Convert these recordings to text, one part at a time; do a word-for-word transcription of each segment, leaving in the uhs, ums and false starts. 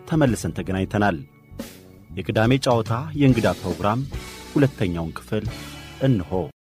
ተመልሰን ተገናኝተናል። የቅዳሜ ጨዋታ የእንግዳ ፕሮግራም ሁለተኛውን ክፍል እንሆ።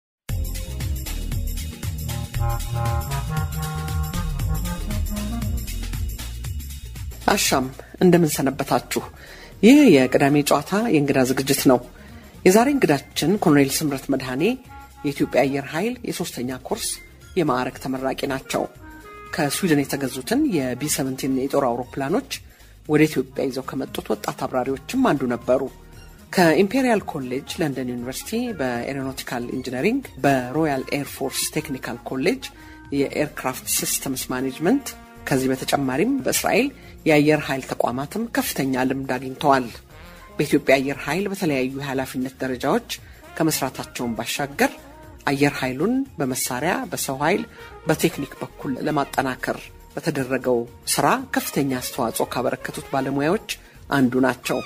አሻም እንደምን ሰነበታችሁ? ይህ የቅዳሜ ጨዋታ የእንግዳ ዝግጅት ነው። የዛሬ እንግዳችን ኮሎኔል ስምረት መድኃኔ የኢትዮጵያ አየር ኃይል የሶስተኛ ኮርስ የማዕረግ ተመራቂ ናቸው። ከስዊድን የተገዙትን የቢ ሰቨንቲን የጦር አውሮፕላኖች ወደ ኢትዮጵያ ይዘው ከመጡት ወጣት አብራሪዎችም አንዱ ነበሩ። ከኢምፔሪያል ኮሌጅ ለንደን ዩኒቨርሲቲ በኤሮኖቲካል ኢንጂነሪንግ፣ በሮያል ኤር ፎርስ ቴክኒካል ኮሌጅ የኤርክራፍት ሲስተምስ ማኔጅመንት፣ ከዚህ በተጨማሪም በእስራኤል የአየር ኃይል ተቋማትም ከፍተኛ ልምድ አግኝተዋል። በኢትዮጵያ አየር ኃይል በተለያዩ የኃላፊነት ደረጃዎች ከመስራታቸውን ባሻገር አየር ኃይሉን በመሳሪያ፣ በሰው ኃይል፣ በቴክኒክ በኩል ለማጠናከር በተደረገው ስራ ከፍተኛ አስተዋጽኦ ካበረከቱት ባለሙያዎች አንዱ ናቸው።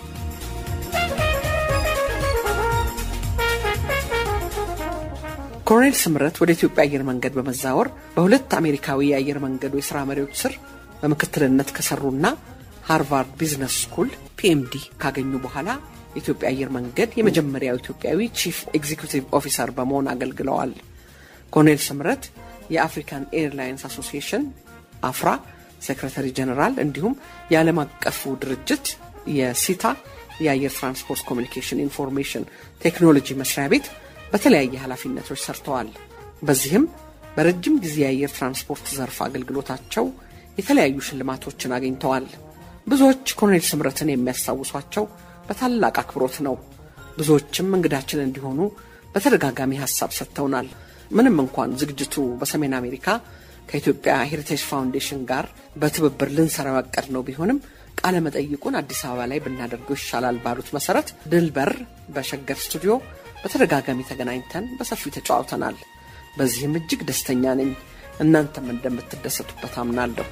ኮሎኔል ስምረት ወደ ኢትዮጵያ አየር መንገድ በመዛወር በሁለት አሜሪካዊ የአየር መንገዱ የሥራ መሪዎች ስር በምክትልነት ከሰሩና ሃርቫርድ ቢዝነስ ስኩል ፒኤምዲ ካገኙ በኋላ የኢትዮጵያ አየር መንገድ የመጀመሪያው ኢትዮጵያዊ ቺፍ ኤግዚኪዩቲቭ ኦፊሰር በመሆን አገልግለዋል። ኮሎኔል ስምረት የአፍሪካን ኤርላይንስ አሶሲዬሽን አፍራ ሴክሬታሪ ጀነራል እንዲሁም የዓለም አቀፉ ድርጅት የሲታ የአየር ትራንስፖርት ኮሚኒኬሽን ኢንፎርሜሽን ቴክኖሎጂ መስሪያ ቤት በተለያየ ኃላፊነቶች ሰርተዋል። በዚህም በረጅም ጊዜ የአየር ትራንስፖርት ዘርፍ አገልግሎታቸው የተለያዩ ሽልማቶችን አግኝተዋል። ብዙዎች ኮሎኔል ስምረትን የሚያስታውሷቸው በታላቅ አክብሮት ነው። ብዙዎችም እንግዳችን እንዲሆኑ በተደጋጋሚ ሐሳብ ሰጥተውናል። ምንም እንኳን ዝግጅቱ በሰሜን አሜሪካ ከኢትዮጵያ ሄሪቴጅ ፋውንዴሽን ጋር በትብብር ልንሰራው ያቀድነው ቢሆንም ቃለ መጠይቁን አዲስ አበባ ላይ ብናደርገው ይሻላል ባሉት መሰረት ድልበር በሸገር ስቱዲዮ በተደጋጋሚ ተገናኝተን በሰፊው ተጫውተናል። በዚህም እጅግ ደስተኛ ነኝ። እናንተም እንደምትደሰቱበት አምናለሁ።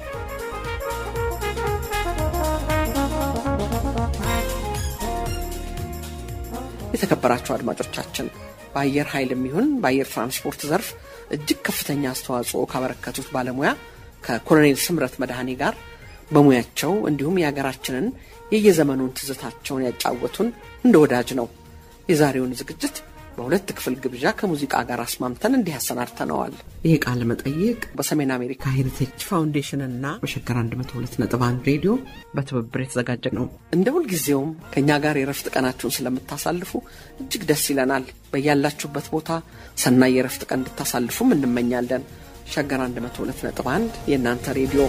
የተከበራችሁ አድማጮቻችን በአየር ኃይልም ይሁን በአየር ትራንስፖርት ዘርፍ እጅግ ከፍተኛ አስተዋጽኦ ካበረከቱት ባለሙያ ከኮሎኔል ስምረት መድኃኔ ጋር በሙያቸው እንዲሁም የሀገራችንን የየዘመኑን ትዝታቸውን ያጫወቱን እንደ ወዳጅ ነው። የዛሬውን ዝግጅት በሁለት ክፍል ግብዣ ከሙዚቃ ጋር አስማምተን እንዲህ አሰናድተነዋል። ይህ ቃለ መጠይቅ በሰሜን አሜሪካ ሄሪቴጅ ፋውንዴሽን እና በሸገር መቶ ሁለት ነጥብ አንድ ሬዲዮ በትብብር የተዘጋጀ ነው። እንደ ሁል ጊዜውም ከኛ ጋር የረፍት ቀናችሁን ስለምታሳልፉ እጅግ ደስ ይለናል። በያላችሁበት ቦታ ሰናይ የረፍት ቀን እንድታሳልፉም እንመኛለን። ሸገር መቶ ሁለት ነጥብ አንድ የእናንተ ሬዲዮ።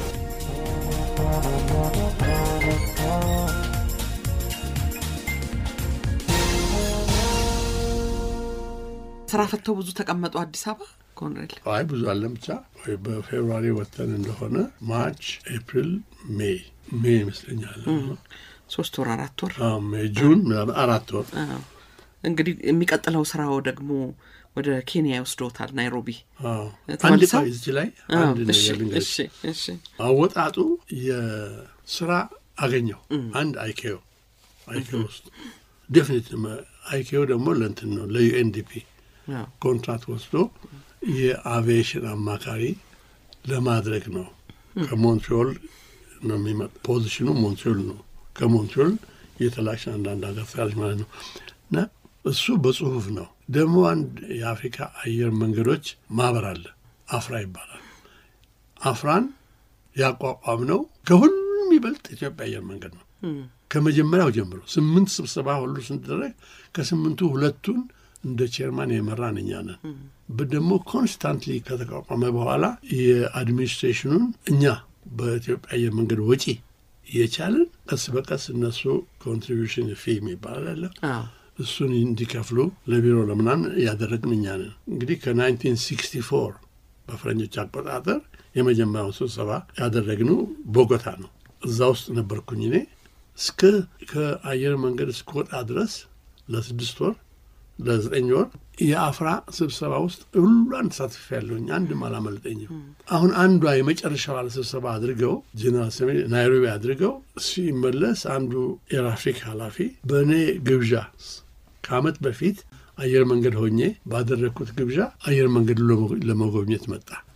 ስራ ፈተው ብዙ ተቀመጡ አዲስ አበባ ኮሎኔል? አይ ብዙ አለም ብቻ ወይ በፌብሩዋሪ ወጥተን እንደሆነ ማርች፣ ኤፕሪል፣ ሜይ ሜይ መስለኛል ሶስት ወር አራት ወር አዎ ሜይ ጁን አራት ወር። አዎ እንግዲህ የሚቀጥለው ስራው ደግሞ ወደ ኬንያ ወስዶታል ናይሮቢ። አዎ አንድ ፓይዝ ላይ አንድ ነገር ልንገርሽ። እሺ እሺ አወጣጡ የስራ አገኘው አንድ አይኬኦ አይኬኦ ዴፊኒትሊ አይኬኦ ደግሞ ለእንትን ነው ለዩኤንዲፒ ኮንትራክት ወስዶ የአቪዬሽን አማካሪ ለማድረግ ነው። ከሞንትሪዮል ነው የሚመጣ ፖዚሽኑ ሞንትሪዮል ነው። ከሞንትሪዮል የተላክሽ አንዳንድ ሀገር ፈቃድ ማለት ነው። እና እሱ በጽሁፍ ነው። ደግሞ አንድ የአፍሪካ አየር መንገዶች ማህበር አለ አፍራ ይባላል። አፍራን ያቋቋም ነው ከሁሉም ይበልጥ ኢትዮጵያ አየር መንገድ ነው። ከመጀመሪያው ጀምሮ ስምንት ስብሰባ ሁሉ ስንደረግ ከስምንቱ ሁለቱን እንደ ቼርማን የመራንኛ ነን። በደሞ ኮንስታንትሊ ከተቋቋመ በኋላ የአድሚኒስትሬሽኑን እኛ በኢትዮጵያ አየር መንገድ ወጪ የቻለን ቀስ በቀስ እነሱ ኮንትሪቢዩሽን ፊ የሚባል አዎ እሱን እንዲከፍሉ ለቢሮ ለምናን ያደረግን እኛ ነን። እንግዲህ ከ1964 በፈረንጆች አቆጣጠር የመጀመሪያው ስብሰባ ያደረግነው ቦጎታ ነው። እዛ ውስጥ ነበርኩኝ እኔ እስከ ከአየር መንገድ እስከወጣ ድረስ ለስድስት ወር ለዘጠኝ ወር የአፍራ ስብሰባ ውስጥ ሁሉን ተሳትፌያለሁ። አንድ ማላመልጠኝም። አሁን አንዷ የመጨረሻው ስብሰባ አድርገው ጀነራል ሰሜ ናይሮቢ አድርገው ሲመለስ አንዱ የአፍሪካ ኃላፊ በኔ ግብዣ ከአመት በፊት አየር መንገድ ሆኜ ባደረኩት ግብዣ አየር መንገድ ለመጎብኘት መጣ።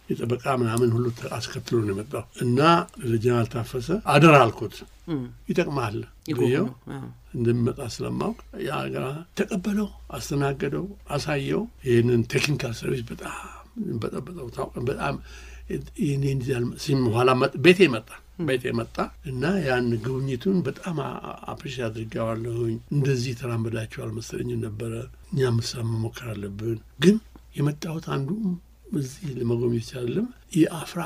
የጠበቃ ምናምን ሁሉ አስከትሎ ነው የመጣው እና ለጀነራል ታፈሰ አደራ አልኩት ይጠቅማል ይቆየው እንደሚመጣ ስለማውቅ ያ ጋር ተቀበለው አስተናገደው አሳየው ይሄንን ቴክኒካል ሰርቪስ በጣም በጣም በጣም በጣም ይሄን እንዲያል ሲም ኋላ ቤቴ መጣ ቤቴ መጣ እና ያን ጉብኝቱን በጣም አፕሪሺየት አድርጌዋለሁ እንደዚህ ተራምዳቸው አልመሰለኝም ነበር እኛም ሰማ ሞከር አለብን ግን የመጣሁት አንዱ እዚህ ለመጎብኘት አይደለም የአፍራ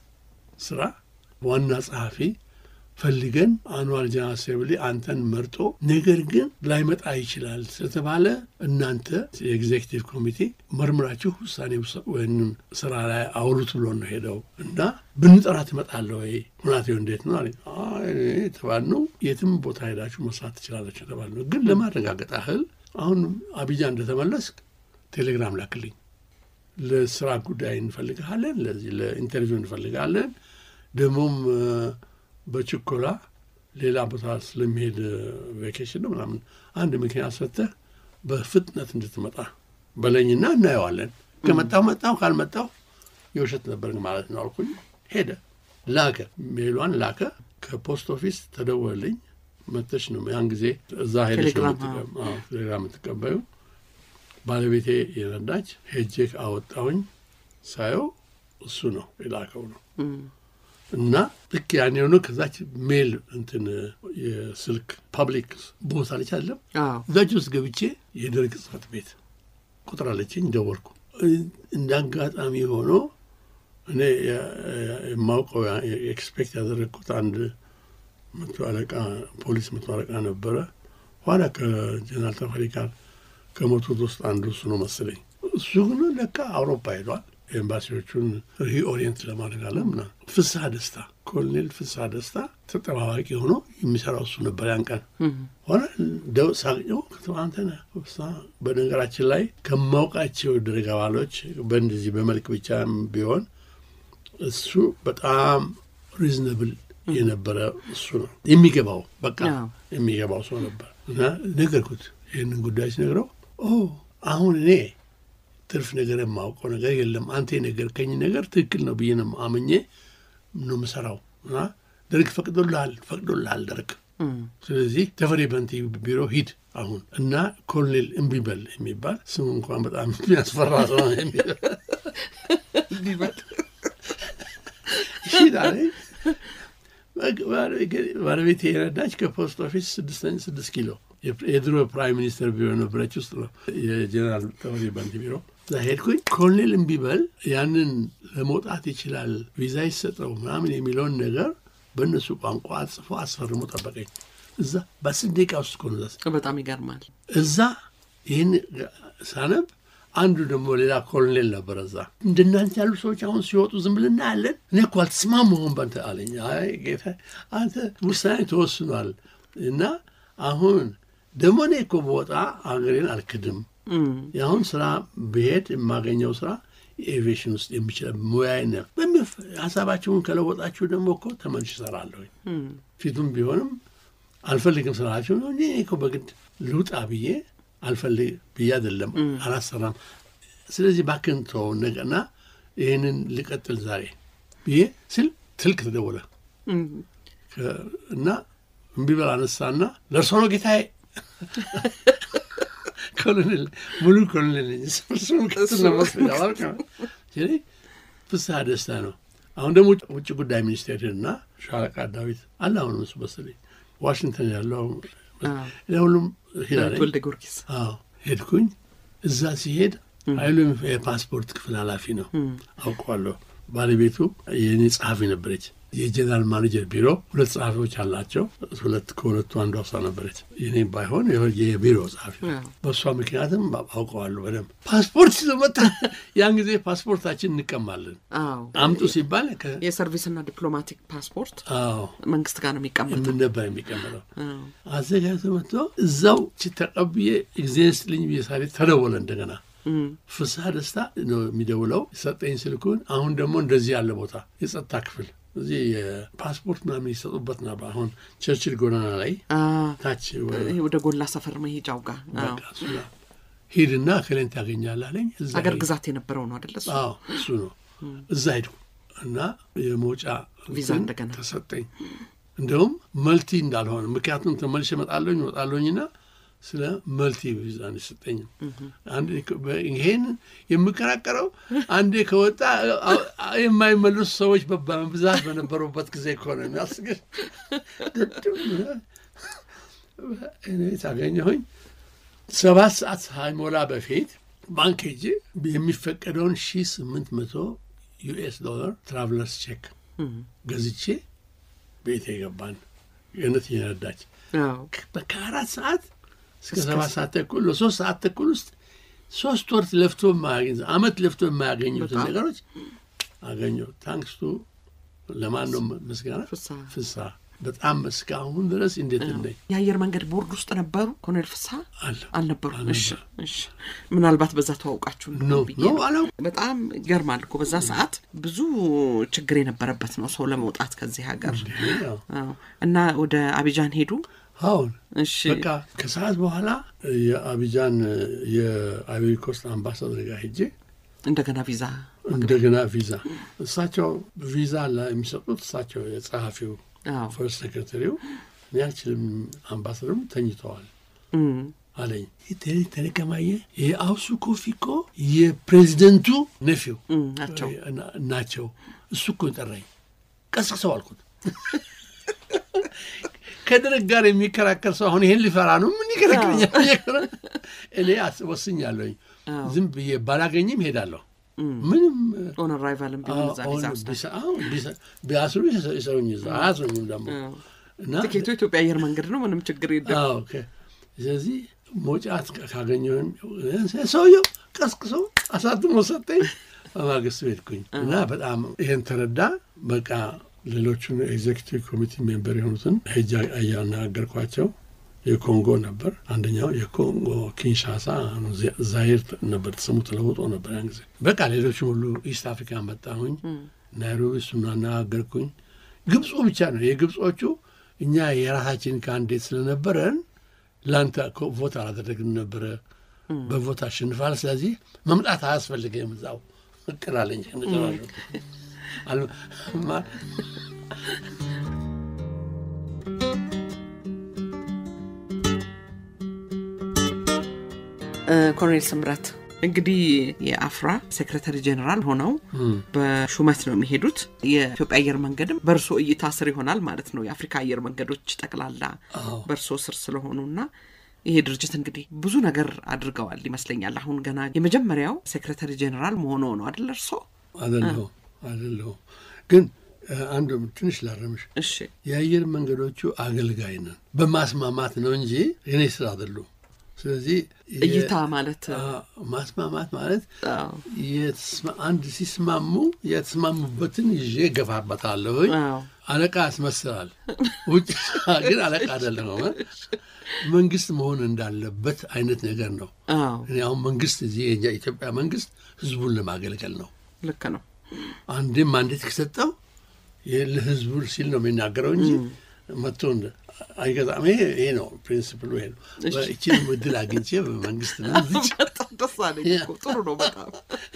ስራ ዋና ጸሐፊ ፈልገን አንዋር ጀነራል አሴምብሊ አንተን መርጦ ነገር ግን ላይመጣ ይችላል ስለተባለ እናንተ የኤግዜክቲቭ ኮሚቴ መርምራችሁ ውሳኔ ወይንም ስራ ላይ አውሩት ብሎ ነው ሄደው እና ብንጠራት እመጣለሁ ወይ ሁኔታው እንዴት ነው አለ አይ ተባልነው የትም ቦታ ሄዳችሁ መስራት ትችላላችሁ ተባልነው ግን ለማረጋገጥ ያህል አሁን አቢጃን እንደተመለስክ ቴሌግራም ላክልኝ ለስራ ጉዳይ እንፈልጋለን ለዚህ ለኢንተርቪው እንፈልጋለን ደሞም በችኮላ ሌላ ቦታ ስለሚሄድ ቬኬሽን ነው ምናምን አንድ ምክንያት ሰጥተህ በፍጥነት እንድትመጣ በለኝና እናየዋለን ከመጣው መጣው ካልመጣው የውሸት ነበር ማለት ነው አልኩኝ ሄደ ላከ ሜሏን ላከ ከፖስት ኦፊስ ተደወለኝ መጥተሽ ነው ያን ጊዜ እዛ ሄደሽ ነው ቴሌግራም ተቀበዩ ባለቤቴ የረዳች ሄጄ አወጣሁኝ ሳየው እሱ ነው የላከው ነው እና ልክ ያኔ ነው ከዛች ሜል እንትን የስልክ ፐብሊክ ቦታ ላይ አይደለም እዛች ውስጥ ገብቼ የደርግ ጽሕፈት ቤት ቁጥር አለችኝ ደወልኩ እንዳጋጣሚ ሆኖ እኔ የማውቀው ኤክስፔክት ያደረኩት አንድ መቶ አለቃ ፖሊስ መቶ አለቃ ነበረ ኋላ ከጀነራል ተፈሪ ጋር ከሞቱት ውስጥ አንዱ እሱ ነው መሰለኝ እሱ ግን ለካ አውሮፓ ሄዷል ኤምባሲዎቹን ሪኦሪየንት ለማድረግ አለምና ፍስሐ ደስታ ኮሎኔል ፍስሐ ደስታ ተጠባባቂ ሆኖ የሚሰራው እሱ ነበር ያን ቀን ሆነ ደው ሳቅየው ከተማንተና ፍስሐ በነገራችን ላይ ከማውቃቸው ደረጃ ባሎች በእንደዚህ በመልክ ብቻ ቢሆን እሱ በጣም ሪዝነብል የነበረ እሱ ነው የሚገባው በቃ የሚገባው ሰው ነበር እና ነገርኩት ይሄንን ጉዳይ ሲነግረው ኦ አሁን እኔ ትርፍ ነገር የማውቀው ነገር የለም አንተ የነገርከኝ ነገር ትክክል ነው ብዬንም አመኘ ነው መሰራው እና ደርግ ፈቅዶልሃል ፈቅዶልሃል ደርግ ስለዚህ ተፈሪ በንቲ ቢሮ ሂድ አሁን እና ኮሎኔል እምቢበል የሚባል ስሙ እንኳን በጣም የሚያስፈራ ሰው ነው እምቢበል ሂዳለ ባለቤቴ የረዳች ከፖስት ኦፊስ ስድስት ኪሎ የድሮ ፕራይም ሚኒስተር ቢሮ ነበረች ውስጥ ነው የጀነራል ተፈሪ በንቲ ቢሮ ዛሄድኩኝ ኮሎኔል እምቢበል ያንን ለመውጣት ይችላል ቪዛ ይሰጠው ምናምን የሚለውን ነገር በእነሱ ቋንቋ ጽፎ አስፈርሞ ጠበቀኝ እዛ በስንት ደቂቃ ውስጥ ኮንዛስ በጣም ይገርማል እዛ ይሄን ሳነብ አንዱ ደግሞ ሌላ ኮሎኔል ነበር እዛ እንደናንተ ያሉ ሰዎች አሁን ሲወጡ ዝም ብለና አለን እኔ እኮ አልተስማማሁም ባንተ አለኝ አይ ጌታ አንተ ውሳኔ ተወስኗል እና አሁን ደግሞ እኔ እኮ በወጣ አገሬን አልክድም ያሁን ስራ በሄድ የማገኘው ስራ ኤቪዬሽን ውስጥ የሚችል ሙያዬ ነው በሚፍ ሐሳባችሁን ከለወጣችሁ ደግሞ እኮ ተመልሼ እሰራለሁ ፊቱም ቢሆንም አልፈልግም ስራችሁ ነው እኔ እኮ በግድ ልውጣ ብዬ አልፈልግ ብዬ አይደለም አላሰራም ስለዚህ ባክን ተው ነገና ይሄንን ልቀጥል ዛሬ ብዬ ስል ትልክ ተደወለ እና እምቢበል አነሳና ለርሶ ነው ጌታዬ ኮሎኔል ሙሉ ኮሎኔል ስም ከተሰማ ስለዋልከ ስለዚህ ፍስሐ ደስታ ነው አሁን ደግሞ ውጭ ጉዳይ ሚኒስቴርና ሻለቃ ዳዊት አላውን ነው በሰለኝ ዋሽንግተን ያለው ለሁሉም ሄዳለኝ ወልደ ጊዮርጊስ አዎ ሄድኩኝ እዛ ሲሄድ ኃይሉ የፓስፖርት ክፍል ኃላፊ ነው አውቀዋለሁ ባለቤቱ የኔ ጸሐፊ ነበረች የጀነራል ማኔጀር ቢሮ ሁለት ጸሐፊዎች አላቸው ሁለት ከሁለቱ አንዷ እሷ ነበረች የኔ ባይሆን የቢሮ ጸሐፊ በሷ ምክንያትም አውቀዋለሁ በደንብ ፓስፖርት ሲመጣ ያን ጊዜ ፓስፖርታችን እንቀማለን አዎ አምጡ ሲባል የሰርቪስና ዲፕሎማቲክ ፓስፖርት አዎ መንግስት ጋር ነው የሚቀመጠው ምን ነበር የሚቀመጠው አዘጋጅቶ መጥቶ እዛው ተቀብዬ ኤግዜንስ ልኝ ቢሳሪ ተደወለ እንደገና ፍስሐ ደስታ ነው የሚደውለው ሰጠኝ ስልኩን አሁን ደግሞ እንደዚህ ያለ ቦታ የጸጥታ ክፍል እዚህ ፓስፖርት ምናምን ይሰጡበት ነበር አሁን ቸርችል ጎዳና ላይ ታች ወደ ጎላ ሰፈር መሄጃው ጋር ሄድና ከሌን ታገኛለህ አለኝ እዛ አገር ግዛት የነበረው ነው አይደል እሱ አዎ እሱ ነው እዛ ሄድኩ እና የሞጫ ቪዛ እንደገና ተሰጠኝ እንደውም መልቲ እንዳልሆነ ምክንያቱም ተመልሼ እመጣለሁኝ እወጣለሁኝና ስለ መልቲ ቪዛ ነው የሰጠኝ አንድ ይሄን የምከራከረው አንዴ ከወጣ የማይመለሱ ሰዎች በብዛት በነበሩበት ጊዜ እኮ ነው የሚያስገኝ እኔ ታገኘሁኝ ሰባት ሰዓት ሳይሞላ በፊት ባንክ ሄጄ የሚፈቀደውን ሺህ ስምንት መቶ ዩኤስ ዶላር ትራቭለርስ ቼክ ገዝቼ ቤቴ ገባን የነት ይነዳች በአራት ሰዓት እስከ ሰባት ሰዓት ተኩል ለሶስት ሰዓት ተኩል ውስጥ ሶስት ወር ለፍቶ ማግኘት አመት ለፍቶ ማግኘት ነገሮች አገኘው ታንክስ ቱ ለማን ነው ምስጋና ፍሳ በጣም መስካሁን ድረስ እንዴት እንደይ የአየር መንገድ ቦርድ ውስጥ ነበሩ ኮሎኔል ፍሳ አልነበሩ እሺ እሺ ምናልባት በዛ ተዋውቃችሁ ነው ነው አለው በጣም ይገርማል እኮ በዛ ሰዓት ብዙ ችግር የነበረበት ነው ሰው ለመውጣት ከዚህ ሀገር አዎ እና ወደ አቢጃን ሄዱ አሁን እሺ በቃ ከሰዓት በኋላ የአቢጃን የአይቮሪ ኮስት አምባሳደር ጋር ሄጄ እንደገና ቪዛ እንደገና ቪዛ እሳቸው ቪዛ ለሚሰጡት እሳቸው የጸሐፊው ፈርስት ሴክሬታሪው ያችም አምባሳደሩም ተኝተዋል አለኝ ይተሪ ተረከማየ የአውሱ ኮፊኮ የፕሬዝዳንቱ ነፊው ናቸው ናቸው እሱ እኮ ጠራኝ ቀስቅሰው አልኩት ከደረግ ጋር የሚከራከር ሰው አሁን ይሄን ሊፈራ ነው ምን ይከራከረኛል እኔ አስወስኛለሁ ዝም ብዬ ባላገኝም ሄዳለሁ ምንም ኦን አራይቫልም ቢሆን ዛዛ አዎ ቢያስሩ ይሰሩኝ እዛ አያስሩኝም ደግሞ እና ትኬቱ ኢትዮጵያ አየር መንገድ ነው ምንም ችግር የለም አዎ ኦኬ ስለዚህ ሞጫት ካገኘን ሰውየው ቀስቅሰው አሳትሞ ሰጠኝ በማግስቱ ሄድኩኝ እና በጣም ይሄን ተረዳ በቃ ሌሎቹን ኤግዜክቲቭ ኮሚቴ ሜምበር የሆኑትን ሄጃ አያናገርኳቸው የኮንጎ ነበር አንደኛው የኮንጎ ኪንሻሳ ዛይር ነበር ስሙ ተለውጦ ነበር አንግዜ በቃ ሌሎች ሁሉ ኢስት አፍሪካ መጣሁኝ ናይሮቢ ሱናና አገርኩኝ ግብጽ ብቻ ነው የግብጾቹ እኛ የራሳችን ካንዲዴት ስለነበረን ላንተ ቮት አላደረግን ነበር በቮት አሸንፋል ስለዚህ መምጣት አያስፈልግም እዛው እቀራለኝ እንጀራለሁ አልማ ኮሎኔል ስምረት እንግዲህ የአፍራ ሴክሬታሪ ጀነራል ሆነው በሹመት ነው የሚሄዱት የኢትዮጵያ አየር መንገድም በርሶ እይታ ስር ይሆናል ማለት ነው የአፍሪካ አየር መንገዶች ጠቅላላ በርሶ ስር ስለሆኑና ይሄ ድርጅት እንግዲህ ብዙ ነገር አድርገዋል ይመስለኛል አሁን ገና የመጀመሪያው ሴክሬታሪ ጀነራል መሆኑ ነው አይደል እርሶ አይደል አይደል ግን አንዱ ትንሽ ላረምሽ እሺ የአየር መንገዶቹ አገልጋይ ነን በማስማማት ነው እንጂ እኔ ስራ አይደለም ስለዚህ እይታ ማለት ማስማማት ማለት የትስማ አንድ ሲስማሙ የተስማሙበትን ይዤ ገፋበታለሁ አለቃ አስመስላል ውጭ ግን አለቃ አይደለም መንግስት መሆን እንዳለበት አይነት ነገር ነው እኔ አሁን መንግስት እዚህ የኢትዮጵያ መንግስት ህዝቡን ለማገልገል ነው ልክ ነው አንዴም አንዴት ከሰጠው የለህዝቡ ሲል ነው የሚናገረው እንጂ መጥቶ አይገዛም ይሄ ነው ፕሪንሲፕሉ ይሄ ነው እቺን ምድል አግኝቼ በመንግስት ነው ተሳለ ጥሩ ነው በጣም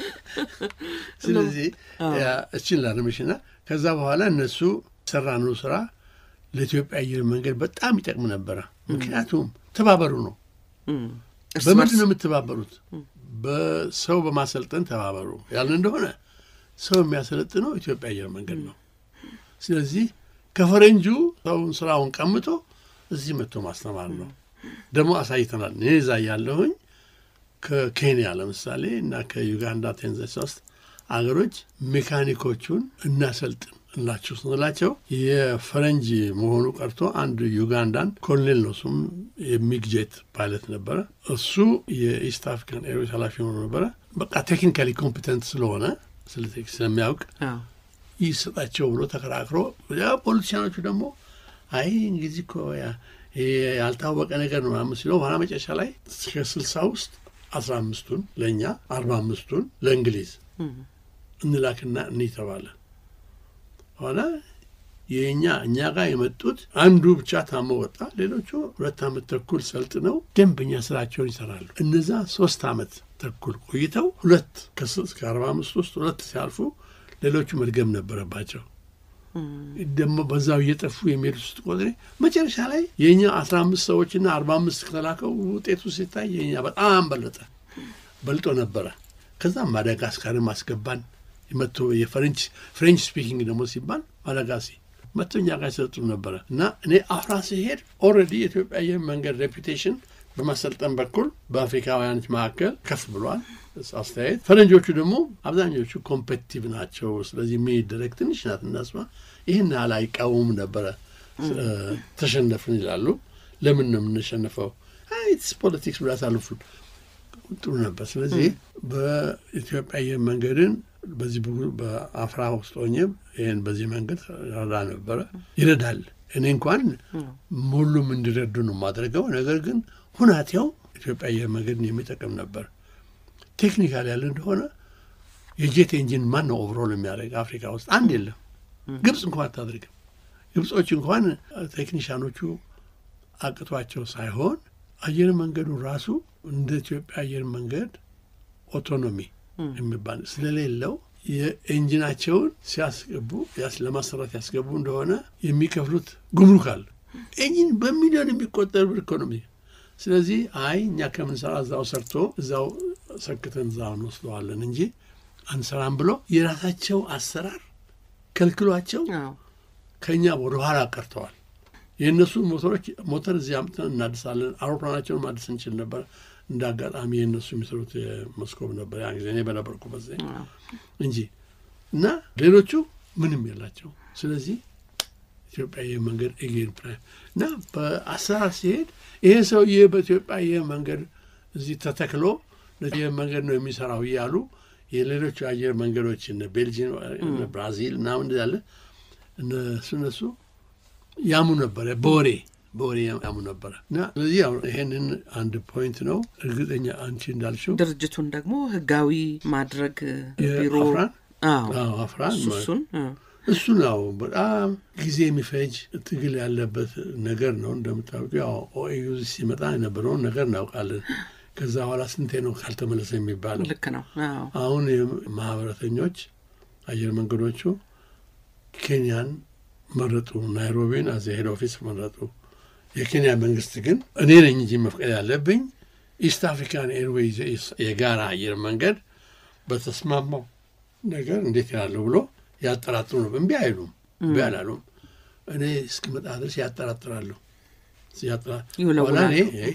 ስለዚህ ያ እቺን ላርምሽና ከዛ በኋላ እነሱ ሰራነው ስራ ለኢትዮጵያ አየር መንገድ በጣም ይጠቅም ነበር ምክንያቱም ተባበሩ ነው በመድን ነው የምትባበሩት በሰው በማሰልጠን ተባበሩ ያልን እንደሆነ ሰው የሚያሰለጥነው ኢትዮጵያ አየር መንገድ ነው ስለዚህ ከፈረንጁ ሰውን ስራውን ቀምጦ እዚህ መጥቶ ማስተማር ነው ደግሞ አሳይተናል እዛ ያለሁኝ ከኬንያ ለምሳሌ እና ከዩጋንዳ ታንዛኒያ ውስጥ አገሮች ሜካኒኮቹን እናሰልጥን እንላቸው ስንላቸው የፈረንጅ መሆኑ ቀርቶ አንድ ዩጋንዳን ኮሎኔል ነው እሱም የሚግጄት ፓይለት ነበረ እሱ የኢስት አፍሪካን ኤርዌይስ ኃላፊ ሆኖ ነበረ በቃ ቴክኒካሊ ኮምፒተንት ስለሆነ ስለዚህ ስለሚያውቅ ይሰጣቸው ብሎ ተከራክሮ ያ ፖለቲሻኖቹ ደግሞ አይ እንግዲህ እኮ ያ ያልታወቀ ነገር ነው ማለት ነው ዋና መጨረሻ ላይ ከስልሳ ውስጥ አስራ አምስቱን ለኛ አርባ አምስቱን ለእንግሊዝ እንላክና እንይተባለ ሆነ የኛ እኛ ጋር የመጡት አንዱ ብቻ ታሞ ወጣ ሌሎቹ ሁለት ዓመት ተኩል ሰልጥነው ደንበኛ ስራቸውን ይሰራሉ እነዛ ሶስት ዓመት ተኩል ቆይተው ሁለት ከአርባ አምስት ውስጥ ሁለት ሲያልፉ ሌሎቹ መድገም ነበረባቸው ደሞ በዛው እየጠፉ የሚሄዱት ውስጥ ቆጥሬ መጨረሻ ላይ የኛ አስራ አምስት ሰዎችና አርባ አምስት ከተላከው ውጤቱ ሲታይ የኛ በጣም በለጠ በልጦ ነበር ከዛ ማዳጋስካር ማስገባን ይመጡ የፍሬንች ፍሬንች ስፒኪንግ ደግሞ ሲባል ማዳጋሲ መተኛ ጋር ሰጥቶ ነበር እና እኔ አፍራ ሲሄድ ኦሬዲ ኢትዮጵያ የመንገድ ሬፑቴሽን በማሰልጠን በኩል በአፍሪካውያን መካከል ከፍ ብሏል አስተያየት ፈረንጆቹ ደግሞ አብዛኞቹ ኮምፒቲቲቭ ናቸው ስለዚህ የሚደረግ ትንሽ ናት እናስማ ይሄን አላይቃወም ነበር ተሸነፍን ይላሉ ለምን ነው የምንሸነፈው አይስ ፖለቲክስ ብላስ አልፉ ጥሩ ነበር ስለዚህ በኢትዮጵያ የመንገድን በዚህ በአፍራ ውስጥ ሆኜ ይሄን በዚህ መንገድ ያላ ነበር ይረዳል እኔ እንኳን ሙሉም እንዲረዱ ነው ማድረገው ነገር ግን ሁናቴው ኢትዮጵያ የመንገድን የሚጠቅም ነበር ቴክኒካሊ ያለ እንደሆነ የጄት ኢንጂን ማን ነው ኦቨርኦል የሚያደርግ አፍሪካ ውስጥ አንድ የለም ግብጽ እንኳን አታድርግም ግብጾች እንኳን ቴክኒሻኖቹ አቅቷቸው ሳይሆን አየር መንገዱ ራሱ እንደ ኢትዮጵያ አየር መንገድ ኦቶኖሚ የሚባል ስለሌለው የኢንጂናቸውን ሲያስገቡ ያስ ለማሰራት ያስገቡ እንደሆነ የሚከፍሉት ጉምሩክ አለ ኢንጂን በሚሊዮን የሚቆጠር ብር ኢኮኖሚ ስለዚህ አይ እኛ ከምንሰራ እዛው ሰርቶ እዛው ሰክተን እዛው እንወስደዋለን እንጂ አንሰራም ብሎ የራሳቸው አሰራር ከልክሏቸው ከኛ ወደ ኋላ ቀርተዋል የነሱ ሞተሮች ሞተር እዚህ አምጥተን እናድሳለን አውሮፕላናቸውን ማድስ እንችል ነበር እንዳጋጣሚ የነሱ የሚሰሩት መስኮብ ነበር ያን ጊዜ እኔ በነበርኩበት ጊዜ እንጂ እና ሌሎቹ ምንም የላቸው ስለዚህ ኢትዮጵያ የመንገድ ኤጌን ፕራይም እና በአሰራር ሲሄድ ይሄ ሰውዬ በኢትዮጵያ የመንገድ እዚህ ተተክሎ ለየመንገድ ነው የሚሰራው ይያሉ የሌሎቹ አየር መንገዶች እነ ቤልጂየም እነ ብራዚል እና ምን ያለ እነሱ እነሱ ያሙ ነበር በወሬ በወሬ ያሙ ነበር እና ስለዚህ ይሄንን አንድ ፖይንት ነው እርግጠኛ አንቺ እንዳልሽው ድርጅቱን ደግሞ ህጋዊ ማድረግ ቢሮ አዎ አዎ አፍራን እሱን እሱ ነው በጣም ጊዜ የሚፈጅ ትግል ያለበት ነገር ነው እንደምታውቂው ኦኤዩ ሲመጣ የነበረው ነገር እናውቃለን ከዛ ኋላ ስንቴ ነው ካልተመለሰ የሚባለው ልክ ነው አዎ አሁን ማህበረተኞች አየር መንገዶቹ ኬንያን መረጡ ናይሮቢን አዘ ሄድ ኦፊስ መረጡ የኬንያ መንግስት ግን እኔ ነኝ እንጂ መፍቀድ ያለብኝ ኢስት አፍሪካን ኤርዌይዝ የጋራ አየር መንገድ በተስማማው ነገር እንዴት ያለው ብሎ ያጠራጥሩ ነው እንቢ አይሉም ቢያላሉም እኔ እስከመጣ ድረስ ያጠራጥራሉ ሲያጠራ ወላኔ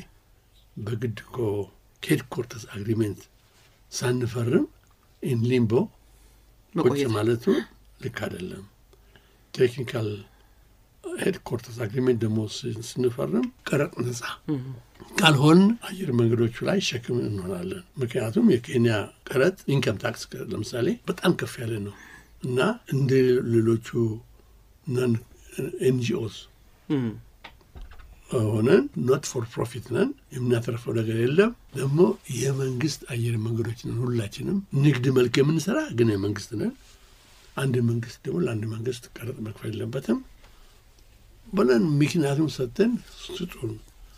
በግድኮ ሄድኳርተርስ አግሪመንት ሳንፈርም ኢን ሊምቦ ቁጭ ማለቱ ልክ አይደለም ቴክኒካል ሄድኳርተርስ አግሪመንት ደግሞ ስንፈርም ቀረጥ ነፃ ካልሆን አየር መንገዶቹ ላይ ሸክም እንሆናለን ምክንያቱም የኬንያ ቀረጥ ኢንካም ታክስ ለምሳሌ በጣም ከፍ ያለ ነው እና እንደ ሌሎቹ ነን ኤንጂኦስ ሆነን ኖት ፎር ፕሮፊት ነን የምናተርፈው ነገር የለም ደግሞ የመንግስት አየር መንገዶች ነን ሁላችንም ንግድ መልክ የምንሰራ ግን የመንግስት ነን አንድ መንግስት ደግሞ ለአንድ መንግስት ቀረጥ መክፈል የለበትም በለን ምክንያቱም ሰጥተን ስጡን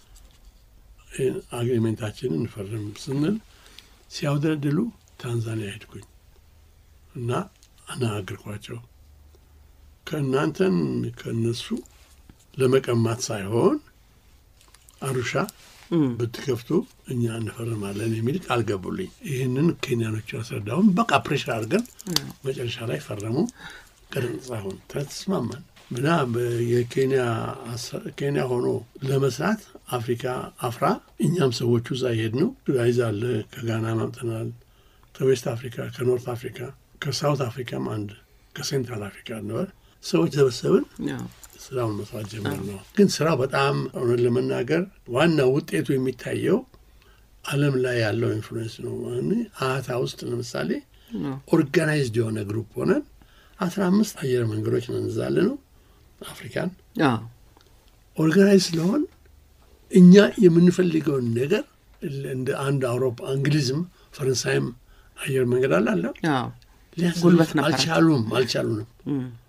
አግሪመንታችንን እንፈርም ስንል ሲያወደድሉ ታንዛኒያ ሄድኩኝ እና አናገርኳቸው ከእናንተን ከነሱ ለመቀማት ሳይሆን አሩሻ በትከፍቱ እኛ እንፈርማለን የሚል ቃል ገቡልኝ ይሄንን ኬንያኖች አስረዳው በቃ ፕሬሸር አድርገን መጨረሻ ላይ ፈረሙ ቀረጻውን ተስማማን ምና የኬንያ ኬንያ ሆኖ ለመስራት አፍሪካ አፍራ እኛም ሰዎቹ እዛ ሄድነው ጋይዛለ ከጋና ማምጠናል ከዌስት አፍሪካ ከኖርት አፍሪካ ከሳውት አፍሪካም አንድ ከሴንትራል አፍሪካ ነው ሰዎች ተሰበሰብን ስራውን መስራት ጀመርነው ግን ስራው በጣም እውነት ለመናገር ዋና ውጤቱ የሚታየው ዓለም ላይ ያለው ኢንፍሉዌንስ ነው እኔ አታ ውስጥ ለምሳሌ ኦርጋናይዝድ የሆነ ግሩፕ ሆነን አስራ አምስት አየር መንገዶች እንዛለን ነው አፍሪካን አዎ ኦርጋናይዝ ስለሆን እኛ የምንፈልገው ነገር እንደ አንድ አውሮፓ እንግሊዝም ፈረንሳይም አየር መንገድ አለ አዎ ጉልበት ነበር አልቻሉም አልቻሉም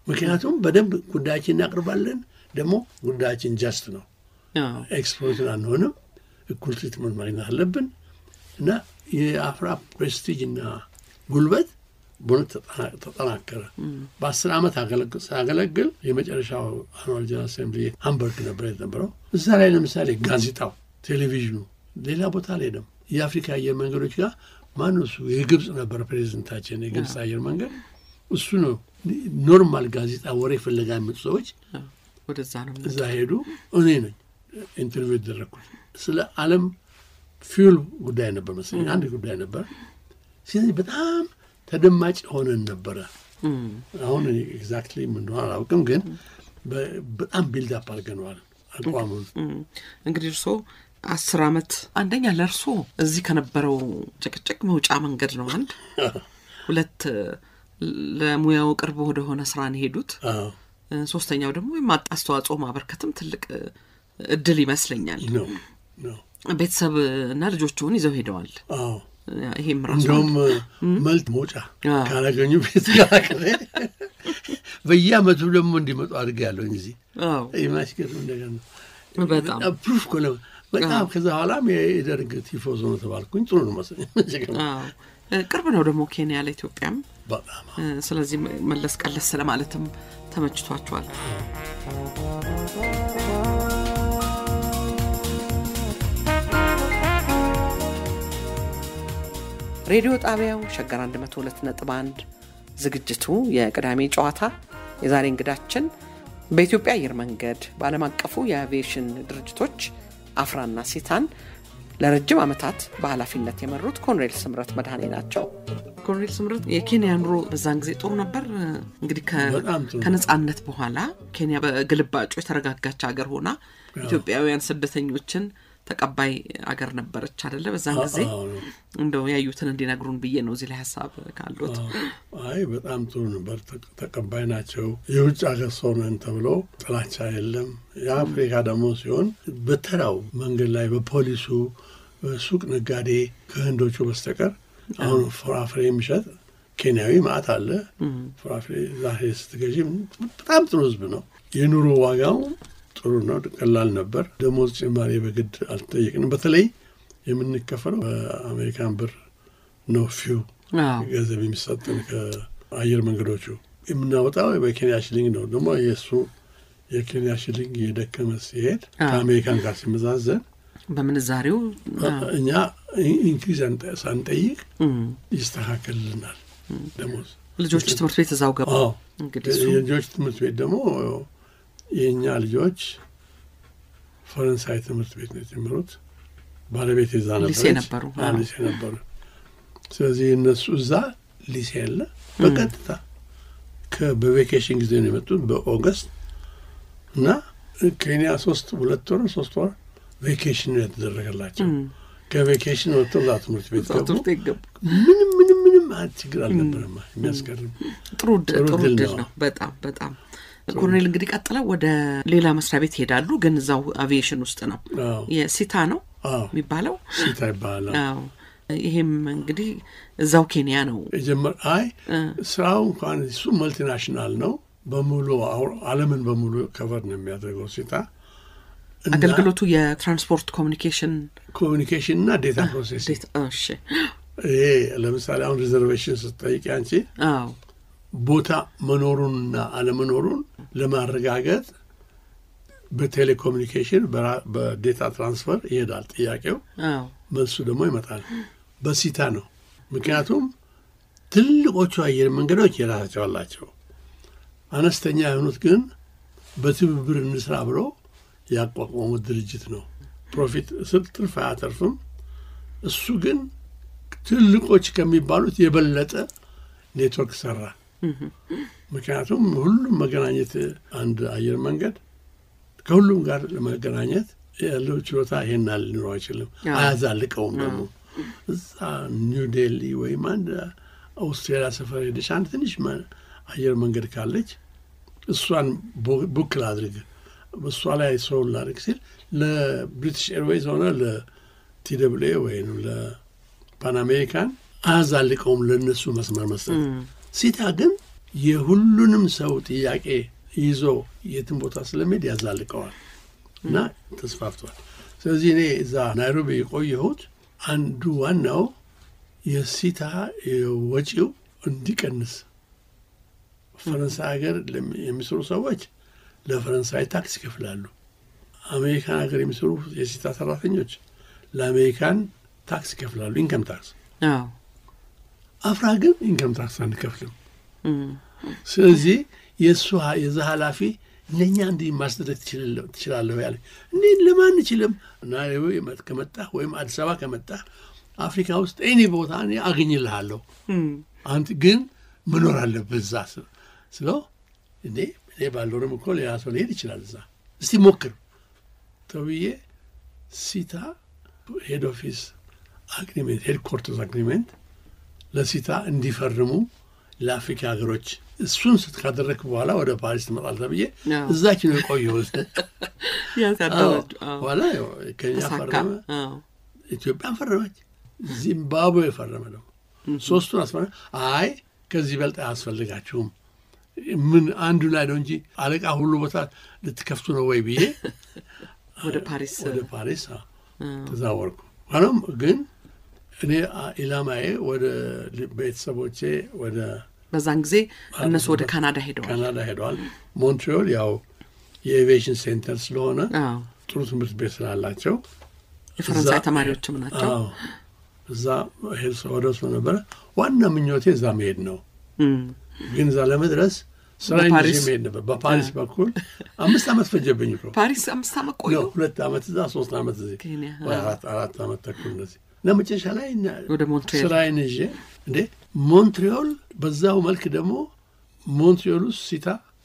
ምክንያቱም በደንብ ጉዳያችን እናቀርባለን ደግሞ ጉዳያችን ጀስት ነው ኤክስፕሎይት አንሆንም እኩል ትሪትመንት ማግኘት አለብን እና የአፍራ ፕሬስቲጅ እና ጉልበት ቦነት ተጠናከረ በአስር ዓመት አገለግል ሳገለግል የመጨረሻው አኑዋል ጀነራል አሴምብሊ ሃምበርግ ነበር የተነበረው እዛ ላይ ለምሳሌ ጋዜጣው ቴሌቪዥኑ ሌላ ቦታ ላይ ደም የአፍሪካ አየር መንገዶች ጋር ማንሱ የግብጽ ነበር ፕሬዝዳንታችን የግብጽ አየር መንገድ እሱ ነው ኖርማል ጋዜጣ ወሬ ፍለጋ የሚመጡ ሰዎች ወደዛ ነው እዛ ሄዱ እኔ ነኝ ኢንተርቪው ያደረኩት ስለ ዓለም ፊውል ጉዳይ ነበር መሰለኝ አንድ ጉዳይ ነበር ስለዚህ በጣም ተደማጭ ሆነን ነበር አሁን ኤግዛክትሊ ምን ነው አላውቅም ግን በጣም ቢልድ አፕ አድርገናል አቋሙን እንግዲህ እርሶ አስር ዓመት አንደኛ ለርሶ እዚህ ከነበረው ጭቅጭቅ መውጫ መንገድ ነው አንድ ሁለት ለሙያው ቅርብ ወደ ሆነ ስራ ነው ሄዱት ሶስተኛው ደግሞ የማጣስተዋጽኦ ማበርከትም ትልቅ እድል ይመስለኛል ነው ነው ቤተሰብ እና ልጆቹን ይዘው ሄደዋል አዎ ይሄም ራሱ እንደውም መልት ሞጫ ካላገኙ ቤት ካላከለ በየአመቱ ደግሞ እንዲመጡ አድርገው እንጂ አዎ ይማሽከሩ እንደገና በጣም ፕሩፍ ኮለ በጣም ከዛ ኋላም የደርግ ቲፎዞ ነው ተባልኩኝ ጥሩ ነው መሰለኝ አዎ ቅርብ ነው ደግሞ ኬንያ ለኢትዮጵያም በጣም ስለዚህ መለስ ቀለስ ስለማለትም ተመችቷቸዋል ሬዲዮ ጣቢያው ሸገር አንድ መቶ ሁለት ነጥብ አንድ ዝግጅቱ የቅዳሜ ጨዋታ የዛሬ እንግዳችን በኢትዮጵያ አየር መንገድ ባለም አቀፉ የአቪዬሽን ድርጅቶች አፍራና ሲታን ለረጅም ዓመታት በኃላፊነት የመሩት ኮሎኔል ስምረት መድኃኔ ናቸው ኮሎኔል ስምረት የኬንያ ኑሮ በዛን ጊዜ ጥሩ ነበር እንግዲህ ከነጻነት በኋላ ኬንያ በግልባጩ የተረጋጋች ሀገር ሆና ኢትዮጵያውያን ስደተኞችን ተቀባይ አገር ነበረች አይደለ በዛን ጊዜ እንደው ያዩትን እንዲነግሩን ብዬ ነው እዚህ ላይ ሐሳብ ካሉት አይ በጣም ጥሩ ነበር ተቀባይ ናቸው የውጭ ሀገር ሰው ነን ተብሎ ጥላቻ የለም የአፍሪካ ደግሞ ሲሆን በተራው መንገድ ላይ በፖሊሱ ሱቅ ነጋዴ ከህንዶቹ በስተቀር አሁን ፍራፍሬ የሚሸጥ ኬንያዊ ማዕት አለ ፍራፍሬ ዛሬ ስትገዢ በጣም ጥሩ ህዝብ ነው የኑሮ ዋጋው ጥሩ ነው ቀላል ነበር ደሞዝ ጭማሪ በግድ አልተጠየቅንም በተለይ የምንከፈለው በአሜሪካን ብር ነው ፊው ገንዘብ የሚሰጠን ከአየር መንገዶቹ የምናወጣው በኬንያ ሽሊንግ ነው ደግሞ የሱ የኬንያ ሽሊንግ የደከመ ሲሄድ ከአሜሪካን ጋር ሲመዛዘን በምንዛሬው እኛ ኢንክሪዝ ሳንጠይቅ ይስተካከልልናል ደሞዝ ልጆች ትምህርት ቤት እዛው ገቡ እንግዲህ ልጆች ትምህርት ቤት ደግሞ የኛ ልጆች ፈረንሳይ ትምህርት ቤት ነው የተማሩት ባለቤት እዛ ነበር ሊሴ ነበሩ ሊሴ ነበሩ ስለዚህ እነሱ እዛ ሊሴ አለ በቀጥታ ከበቬኬሽን ጊዜ ነው የመጡት በኦገስት እና ኬንያ ሶስት ሁለት ወር ሶስት ወር ቬኬሽን ያደረገላቸው ከቬኬሽን ወጥተው ዛ ትምህርት ቤት ገቡ ምንም ምንም ምንም አትችግር አልነበረም የሚያስገርም ጥሩ ጥሩ ነው በጣም በጣም ኮሎኔል እንግዲህ ቀጥለው ወደ ሌላ መስሪያ ቤት ሄዳሉ ግን እዛው አቪዬሽን ውስጥ ነው የሲታ ነው የሚባለው ሲታ ይባላል አዎ ይሄም እንግዲህ እዛው ኬንያ ነው የጀመር አይ ስራው እንኳን እሱ መልቲናሽናል ነው በሙሉ ዓለምን በሙሉ ከቨር ነው የሚያደርገው ሲታ አገልግሎቱ የትራንስፖርት ኮሙኒኬሽን ኮሙኒኬሽን እና ዴታ ፕሮሰሲንግ እሺ ይሄ ለምሳሌ አሁን ሪዘርቬሽን ስትጠይቂ አንቺ አዎ ቦታ መኖሩንና አለመኖሩን ለማረጋገጥ በቴሌኮሙኒኬሽን በዴታ ትራንስፈር ይሄዳል ጥያቄው አዎ መልሱ ደግሞ ይመጣል በሲታ ነው ምክንያቱም ትልቆቹ አየር መንገዶች የራሳቸው አላቸው አነስተኛ የሆኑት ግን በትብብር እንስራ ብሎ ያቋቋሙት ድርጅት ነው ፕሮፊት ስልጥፍ አያተርፍም እሱ ግን ትልቆች ከሚባሉት የበለጠ ኔትወርክ ሰራ ምክንያቱም ሁሉም መገናኘት አንድ አየር መንገድ ከሁሉም ጋር ለመገናኘት ያለው ችሎታ ይሄናል ሊኖር አይችልም አያዛልቀውም ደግሞ እዛ ኒው ዴሊ ወይ ማን አውስትራሊያ ሰፈር ሄደሽ አንድ ትንሽ አየር መንገድ ካለች እሷን ቡክ ላድርግ በሷ ላይ ሰው ላድርግ ሲል ለብሪቲሽ ኤርዌይዝ ሆነ ለቲደብሊው ወይ ነው ለፓን አሜሪካን አያዛልቀውም ለነሱ መስመር መስጠት ሲታ ግን የሁሉንም ሰው ጥያቄ ይዞ የትም ቦታ ስለሚሄድ ያዛልቀዋል እና ተስፋፍቷል። ስለዚህ እኔ እዛ ናይሮቢ የቆየሁት አንዱ ዋናው የሲታ ወጪው እንዲቀንስ ፈረንሳይ ሀገር የሚሰሩ ሰዎች ለፈረንሳይ ታክስ ይከፍላሉ። አሜሪካን ሀገር የሚሰሩ የሲታ ሰራተኞች ለአሜሪካን ታክስ ይከፍላሉ፣ ኢንከም ታክስ። አዎ አፍራ ግን ኢንከም ታክስ አንከፍልም። ስለዚህ የሱ የዛ ኃላፊ ለኛ እንዲ ማስደረግ ትችላለህ ያለ እንዴ ለማን ይችላል ናይሮቢ ከመጣ ወይም አዲስ አበባ ከመጣ አፍሪካ ውስጥ እኔ ቦታ እኔ አገኝልሃለሁ አንተ ግን መኖር አለበት እዛ ስለው እንዴ እኔ ባልኖርም እኮ ሌላ ሰው ሊሄድ ይችላል እዛ እስቲ ሞክር ተብዬ ሲታ ሄድ ኦፊስ አግሪመንት ሄድ ኮርተርስ አግሪመንት ለሲታ እንዲፈርሙ ለአፍሪካ ሀገሮች እሱን ስትካደረክ በኋላ ወደ ፓሪስ ትመጣለህ ተብዬ እዛች ነው ቆየው ያሳደረች ወላ ከኛ ፈረመ ኢትዮጵያ ፈረመች ዚምባብዌ ፈረመ ነው ሶስቱን አስፈረ አይ ከዚህ በልጣ ያስፈልጋችሁም ምን አንዱ ላይ ነው እንጂ አለቃ ሁሉ ቦታ ልትከፍቱ ነው ወይ ብዬ ወደ ፓሪስ ወደ ፓሪስ ተዛወርኩ። ሆኖም ግን እኔ ኢላማዬ ወደ ቤተሰቦቼ ወደ በዛን ጊዜ እነሱ ወደ ካናዳ ሄደዋል ካናዳ ሄደዋል። ሞንትሪዮል ያው የኤቪዬሽን ሴንተር ስለሆነ ጥሩ ትምህርት ቤት ስላላቸው የፈረንሳይ ተማሪዎችም ናቸው። እዛ ሄልስ ወደሱ ነበር ዋና ምኞቴ እዛ መሄድ ነው። ግን እዛ ለመድረስ ስራዬን ይዤ መሄድ ነበር። በፓሪስ በኩል አምስት ዓመት ፈጀብኝ እኮ ፓሪስ አምስት ዓመት ቆዩ። ሁለት ዓመት እዛ ሶስት ዓመት እዚህ አራት አራት ዓመት ተኩል እንደዚህ ለመጨረሻ ላይ ወደ ሞንትሪዮል ስራዬን ይዤ እንዴ ሞንትሪዮል በዛው መልክ ደግሞ ሞንትሪዮል ውስጥ ሲታ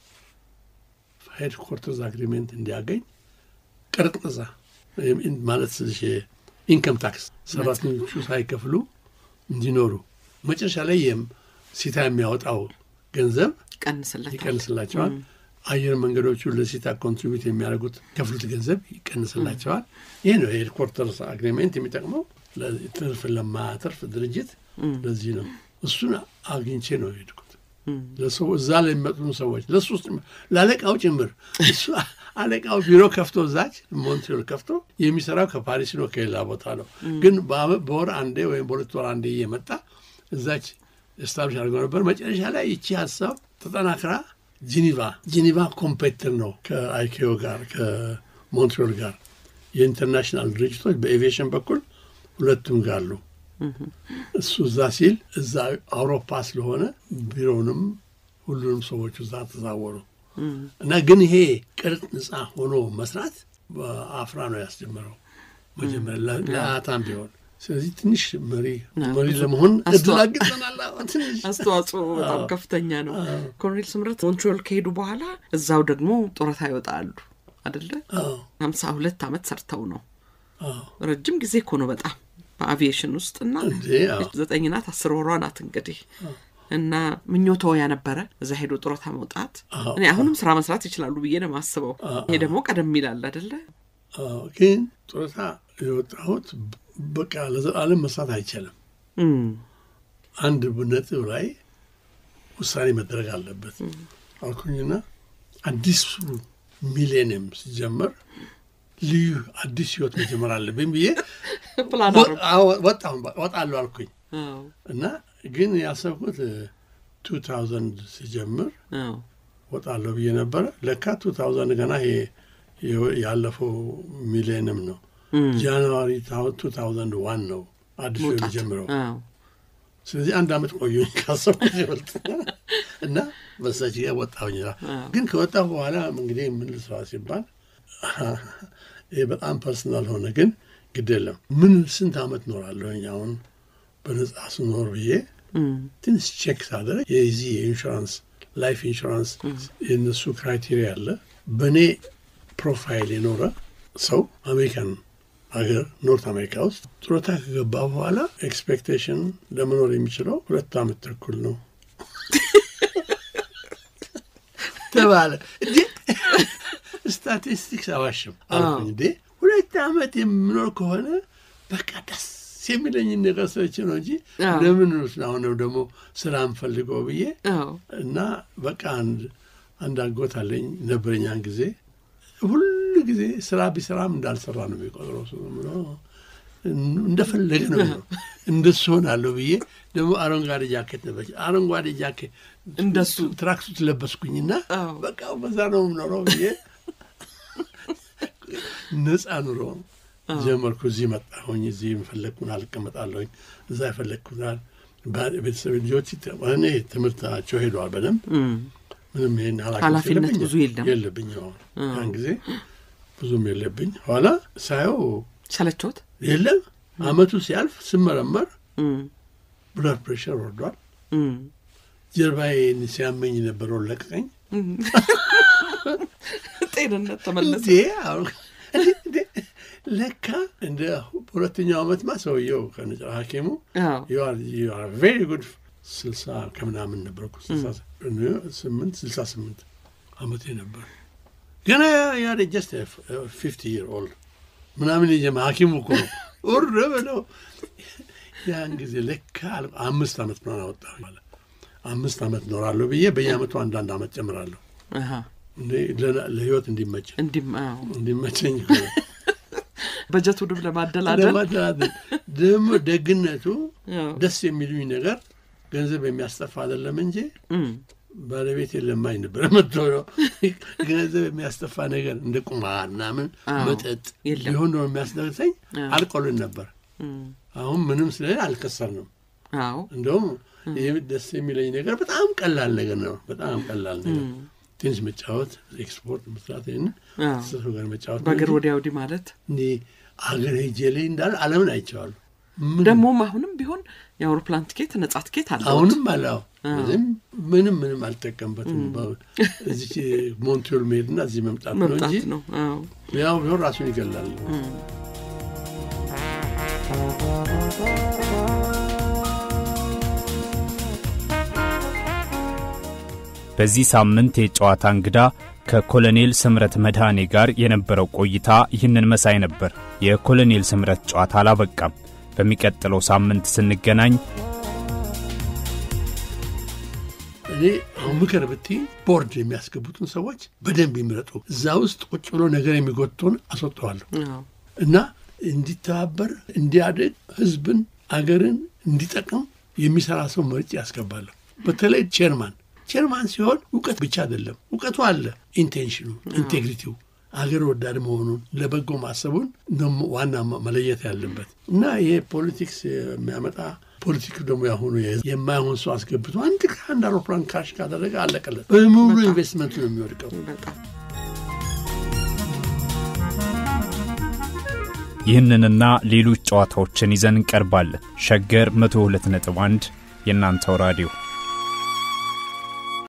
ሄድ ኮርተርስ አግሪመንት እንዲያገኝ ቀረጥ ነፃ ማለት ስለሽ ኢንከም ታክስ ሰራተኞቹ ሳይከፍሉ እንዲኖሩ መጨረሻ ላይ ሲታ የሚያወጣው ገንዘብ ይቀንስላቸዋል። አየር መንገዶቹ ለሲታ ኮንትሪቢዩት የሚያደርጉት ከፍሉት ገንዘብ ይቀንስላቸዋል። ይሄ ነው ሄድ ኮርተርስ አግሪመንት የሚጠቅመው ለትርፍ ለማትርፍ ድርጅት ለዚህ ነው። እሱን አግኝቼ ነው የሄድኩት። ለሰው እዛ ላይ የሚመጡን ሰዎች ለሱስ ለአለቃው ጭምር እሱ አለቃው ቢሮ ከፍቶ እዛች ሞንትሪዮል ከፍቶ የሚሰራው ከፓሪስ ነው ከሌላ ቦታ ነው። ግን በወር አንዴ ወይም በሁለት ወር አንዴ እየመጣ እዛች ስታብሊሽ አድርጎ ነበር። መጨረሻ ላይ ይቺ ሀሳብ ተጠናክራ ጂኒቫ ጂኒቫ ኮምፔተር ነው ከአይኬኦ ጋር ከሞንትሪዮል ጋር የኢንተርናሽናል ድርጅቶች በኤቪዬሽን በኩል ሁለቱም ጋር አሉ። እሱ እዛ ሲል እዛ አውሮፓ ስለሆነ ቢሮውንም ሁሉንም ሰዎች እዛ ተዛወሩ እና ግን ይሄ ቀረጥ ነፃ ሆኖ መስራት በአፍራ ነው ያስጀመረው መጀመሪያ ለአታም ቢሆን። ስለዚህ ትንሽ መሪ መሪ ለመሆን እድላግጠናል። ትንሽ አስተዋጽኦ በጣም ከፍተኛ ነው። ኮሎኔል ስምረት ሞንትሪዮል ከሄዱ በኋላ እዛው ደግሞ ጡረታ ይወጣሉ አይደለ? ሃምሳ ሁለት ዓመት ሰርተው ነው። ረጅም ጊዜ እኮ ነው በጣም በአቪዬሽን ውስጥና ዘጠኝ ናት አስር ወሯ ናት እንግዲህ እና ምኞቶ ያነበረ እዛ ሄዶ ጡረታ መውጣት እኔ አሁንም ስራ መስራት ይችላሉ ብዬ ነው ማስበው። ይሄ ደግሞ ቀደም ይላል አይደለ? አዎ ግን ጡረታ የወጣሁት በቃ ለዘላለም መስራት አይቻልም። አንድ ነጥብ ላይ ውሳኔ መደረግ አለበት አልኩኝና አዲስ ሚሌኒየም ሲጀመር ልዩ አዲስ ህይወት መጀመር አለብኝ ብዬ ፕላን ወጣሁ ወጣለሁ አልኩኝ። እና ግን ያሰብኩት ሁለት ሺህ ሲጀምር ወጣለሁ ብዬ ነበር። ለካ ሁለት ሺህ ገና ይሄ ያለፈው ሚሌኒየም ነው። ጃንዋሪ ሁለት ሺህ አንድ ነው አዲስ ህይወት ጀምረው። ስለዚህ አንድ አመት ቆየሁኝ ካሰብኩት ይበልጥ እና በዛች ጊዜ ወጣሁኝ። ግን ከወጣሁ በኋላ እንግዲህ ምን ልስራ ሲባል ይሄ በጣም ፐርሰናል ሆነ። ግን ግድ የለም ምን ስንት አመት ኖራለሁኝ አሁን በነጻ ስኖር ብዬ ትንሽ ቼክ ሳደርግ የዚህ ኢንሹራንስ ላይፍ ኢንሹራንስ የነሱ ክራይቴሪያ አለ። በእኔ ፕሮፋይል የኖረ ሰው አሜሪካን ሀገር ኖርት አሜሪካ ውስጥ ጡረታ ከገባ በኋላ ኤክስፔክቴሽን ለመኖር የሚችለው ሁለት አመት ተኩል ነው ተባለ። እንዴ ስታቲስቲክስ አዋሽም አልኩኝ። እንዴ ሁለት አመት የምኖር ከሆነ በቃ ደስ የሚለኝ ነገር ሰዎች ነው እንጂ ለምን ነው አሁን ደግሞ ስራም ፈልገው ብዬ እና በቃ አንድ አንድ አጎት አለኝ ነበረኛን ጊዜ ሁሉ ጊዜ ስራ ቢሰራም እንዳልሰራ ነው የሚቆጥረው ሰው ነው እንደፈለገ ነው እንደሱ ሆናለሁ ብዬ ደግሞ አረንጓዴ ጃኬት ነበር አረንጓዴ ጃኬት እንደሱ ትራክሱት ለበስኩኝና በቃ በዛ ነው የምኖረው ብዬ ነፃ ኑሮ ጀመርኩ እዚህ መጣሁኝ እዚህ ፈለኩን አልቀመጣለሁኝ እዛ ፈለኩናል ቤተሰብ ልጆች እኔ ትምህርታቸው ሄደዋል በደንብ ምንም ይሄን ኃላፊነት ብዙ የለም የለብኝ ያን ጊዜ ብዙም የለብኝ ኋላ ሳየው ሰለቾት የለም አመቱ ሲያልፍ ስመረመር ብለድ ፕሬሸር ወርዷል ጀርባዬን ሲያመኝ ነበር ወለቀኝ ጤንነት ተመለሰ ለካ እንደ ሁለተኛው አመት ማሰውየው ከነጭራ ሐኪሙ you are you are very good ስልሳ ከምናምን ነበርኩ ስልሳ ስምንት ስልሳ ስምንት አመቴ ነበር ገና ያ just fifty year old ምናምን የጀማ ሐኪሙ እኮ ወርደ ነው ያን ጊዜ ለካ አምስት አመት ነው አወጣው ማለት አምስት አመት ኖራለሁ ብዬ በየአመቱ አንድ አንድ አመት ጨምራለሁ አሃ እንዴ ለህይወት እንዲመች እንዲማው እንዲመቸኝ በጀቱ ድብ ለማደላደል ለማደላደል ደሞ ደግነቱ ደስ የሚሉኝ ነገር ገንዘብ የሚያስጠፋ አይደለም እንጂ ባለቤት የለማኝ ነበር መጥቶ ገንዘብ የሚያስጠፋ ነገር እንደ ቁማርና ምን መጠጥ ይሁን ነው የሚያስደርሰኝ አልቆልን ነበር አሁን ምንም ስለሌለ አልከሰርንም አዎ እንደውም ይሄ ደስ የሚለኝ ነገር በጣም ቀላል ነገር ነው በጣም ቀላል ነገር ትንሽ መጫወት ኤክስፖርት መስራት እና ሰው ጋር መጫወት በአገር ወዲያ ወዲህ ማለት እንዴ አገር ሄጄሌ እንዳል ዓለምን አይቻሉ ደግሞ አሁንም ቢሆን የአውሮፕላን ቲኬት ነጻ ቲኬት አለ አሁንም አለው ምንም ምንም ምንም አልተቀምበትም እዚህ ሞንትሪዮል ሜድና እዚህ መምጣት ነው እንጂ አዎ ያው ነው ራሱን ይገላል በዚህ ሳምንት የጨዋታ እንግዳ ከኮሎኔል ስምረት መድኃኔ ጋር የነበረው ቆይታ ይህንን መሳይ ነበር። የኮሎኔል ስምረት ጨዋታ አላበቃም። በሚቀጥለው ሳምንት ስንገናኝ እኔ ምክር ብቲ ቦርድ የሚያስገቡትን ሰዎች በደንብ ይምረጡ። እዛ ውስጥ ቁጭ ብሎ ነገር የሚጎትቱን አስወጣዋለሁ እና እንዲተባበር እንዲያድግ ህዝብን አገርን እንዲጠቅም የሚሰራ ሰው መርጬ ያስገባለሁ። በተለይ ቼርማን ቼርማን ሲሆን ዕውቀት ብቻ አይደለም ዕውቀቱ አለ ኢንቴንሽኑ ኢንቴግሪቲው አገር ወዳድ መሆኑን ለበጎ ማሰቡን ነው ዋና መለየት ያለበት እና ይሄ ፖለቲክስ የሚያመጣ ፖለቲኩ ደግሞ ያሆኑ የማይሆን ሰው አስገብቶ አንድ ካንድ አውሮፕላን ካሽ ካደረገ አለቀለት በሙሉ ኢንቨስትመንት ነው የሚወድቀው ይህንንና ሌሎች ጨዋታዎችን ይዘን እንቀርባለን ሸገር መቶ ሁለት ነጥብ አንድ የናንተው ራዲዮ